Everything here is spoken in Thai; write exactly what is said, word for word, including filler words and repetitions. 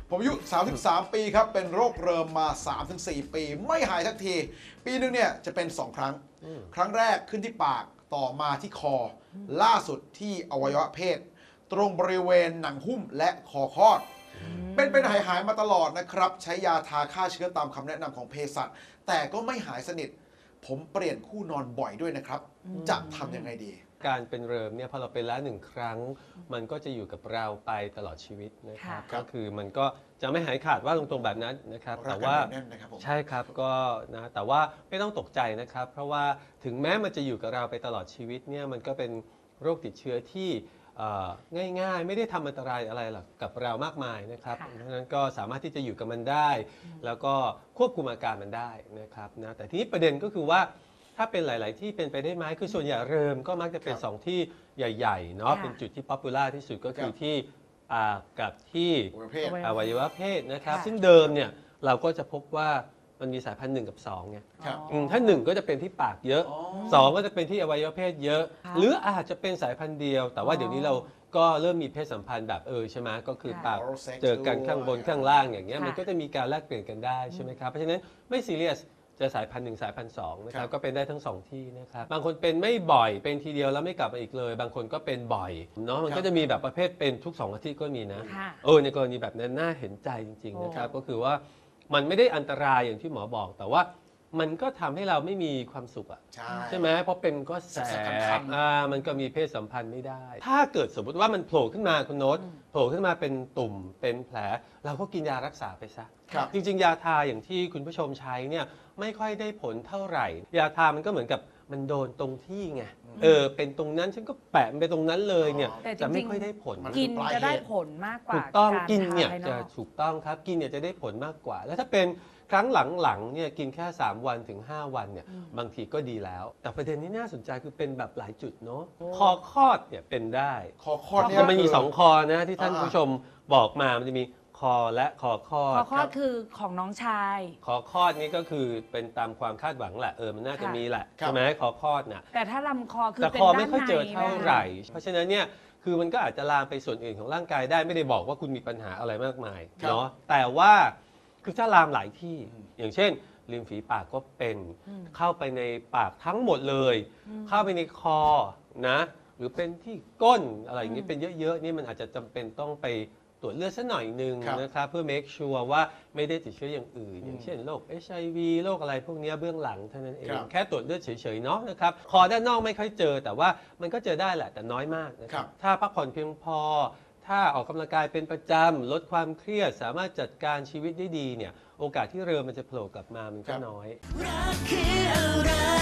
ผมอายุสามสิบสามปีครับเป็นโรคเริมมา สามถึงสี่ ปีไม่หายสักทีปีนึงเนี่ยจะเป็นสองครั้งครั้งแรกขึ้นที่ปากต่อมาที่คอล่าสุดที่อวัยวะเพศตรงบริเวณหนังหุ้มและคอคลอดเป็นเป็นหายหายมาตลอดนะครับใช้ยาทาฆ่าเชื้อตามคำแนะนำของเภสัชแต่ก็ไม่หายสนิทผมเปลี่ยนคู่นอนบ่อยด้วยนะครับจะทำยังไงดีการเป็นเริมเนี่ยพอเราเป็นแล้วหนึ่งครั้งมันก็จะอยู่กับเราไปตลอดชีวิตนะครับก็คือมันก็จะไม่หายขาดว่าตรงๆแบบนั้นนะครับแต่ว่าใช่ครับก็นะแต่ว่าไม่ต้องตกใจนะครับเพราะว่าถึงแม้มันจะอยู่กับเราไปตลอดชีวิตเนี่ยมันก็เป็นโรคติดเชื้อที่ง่ายๆไม่ได้ทำอันตรายอะไรหรอกกับเรามากมายนะครับดังนั้นก็สามารถที่จะอยู่กับมันได้แล้วก็ควบคุมอาการมันได้นะครับนะแต่ทีนี้ประเด็นก็คือว่าถ้าเป็นหลายๆที่เป็นไปได้ไหมคือส่วนใหญ่เริมก็มักจะเป็นสองที่ใหญ่ๆเนาะเป็นจุดที่ป๊อปปูล่าที่สุดก็คือที่ปากกับที่อวัยวะเพศนะครับซึ่งเดิมเนี่ยเราก็จะพบว่ามันมีสายพันธุ์หนึ่งกับสองไงถ้าหนึ่งก็จะเป็นที่ปากเยอะสองก็จะเป็นที่อวัยวะเพศเยอะหรืออาจจะเป็นสายพันธุ์เดียวแต่ว่าเดี๋ยวนี้เราก็เริ่มมีเพศสัมพันธ์แบบเออใช่ไหมก็คือปากเจอกันข้างบนข้างล่างอย่างเงี้ยมันก็จะมีการแลกเปลี่ยนกันได้ใช่ไหมครับเพราะฉะนั้นไม่ซีเรียสจะสายพันธุ์หนึ่งสายพันธุ์สองนะครับก็เป็นได้ทั้งสองที่นะครับบางคนเป็นไม่บ่อยเป็นทีเดียวแล้วไม่กลับมาอีกเลยบางคนก็เป็นบ่อยเนาะมันก็จะมีแบบประเภทเป็นทุกสองอาทิตย์ก็มีนะเออในกรณีแบบนั้นน่าเห็นใจจริงๆนะครับก็คือว่ามันไม่ได้อันตรายอย่างที่หมอบอกแต่ว่ามันก็ทำให้เราไม่มีความสุขอ่ะใช่ไหมเพราะเป็นก็แสบอ่ามันก็มีเพศสัมพันธ์ไม่ได้ถ้าเกิดสมมติว่ามันโผล่ขึ้นมาคุณโน้ตโผล่ขึ้นมาเป็นตุ่มเป็นแผลเราก็กินยารักษาไปซะจริงๆยาทาอย่างที่คุณผู้ชมใช้เนี่ยไม่ค่อยได้ผลเท่าไหร่ยาทามันก็เหมือนกับมันโดนตรงที่ไงเออเป็นตรงนั้นฉันก็แปะไปตรงนั้นเลยเนี่ยจะไม่ค่อยได้ผลกินจะได้ผลมากกว่าถูกต้องกินเนี่ยจะถูกต้องครับกินเนี่ยจะได้ผลมากกว่าแล้วถ้าเป็นครั้งหลังๆเนี่ยกินแค่สามวันถึงห้าวันเนี่ยบางทีก็ดีแล้วแต่ประเด็นนี้น่าสนใจคือเป็นแบบหลายจุดเนาะคอคลอดเนี่ยเป็นได้คอคลอดเนี่ยมันมีสองคอนะที่ท่านผู้ชมบอกมามันจะมีคอและคอคลอดคอคลอดคือของน้องชายคอคลอดนี่ก็คือเป็นตามความคาดหวังแหละเออมันน่าจะมีแหละใช่ไหมคอคลอดน่ะแต่ถ้าลำคอคือแต่คอไม่ค่อยเจอเท่าไหร่เพราะฉะนั้นเนี่ยคือมันก็อาจจะลามไปส่วนอื่นของร่างกายได้ไม่ได้บอกว่าคุณมีปัญหาอะไรมากมายเนาะแต่ว่าคือถ้าลามหลายที่อย่างเช่นริมฝีปากก็เป็นเข้าไปในปากทั้งหมดเลยเข้าไปในคอนะหรือเป็นที่ก้นอะไรอย่างนี้เป็นเยอะๆนี่มันอาจจะจำเป็นต้องไปตรวจเลือดสักหน่อยหนึ่งนะครับเพื่อ make sure ว่าไม่ได้ติดเชื้ออย่างอื่นอย่างเช่นโรค เอช ไอ วี โรคอะไรพวกนี้เบื้องหลังเท่านั้นเองแค่ตรวจเลือดเฉยๆเนาะนะครับคอด้านนอกไม่ค่อยเจอแต่ว่ามันก็เจอได้แหละแต่น้อยมากนะครับถ้าพักผ่อนเพียงพอถ้าออกกำลังกายเป็นประจำลดความเครียดสามารถจัดการชีวิตได้ดีเนี่ยโอกาสที่เรือมันจะโผล่กลับมามันก็น้อยรักคืออะไร